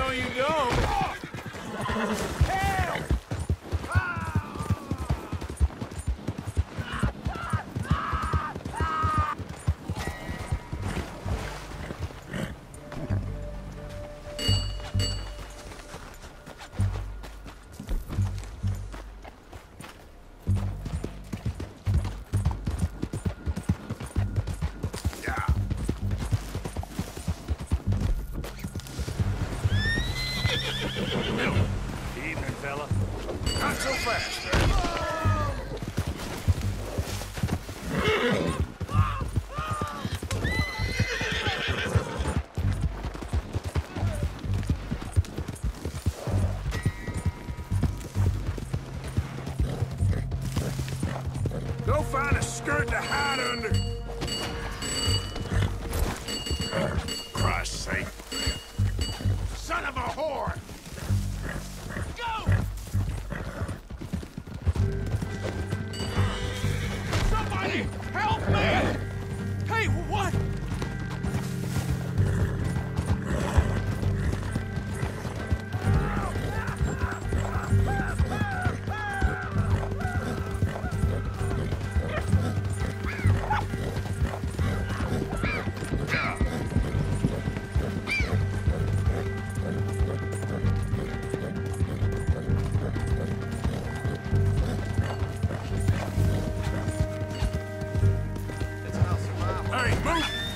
No, you don't. Help! Evening, fella. Not so fast. Go find a skirt to hide under. Christ's sake. Son of a whore! Go! Somebody help me! Hey, what? Hey, move!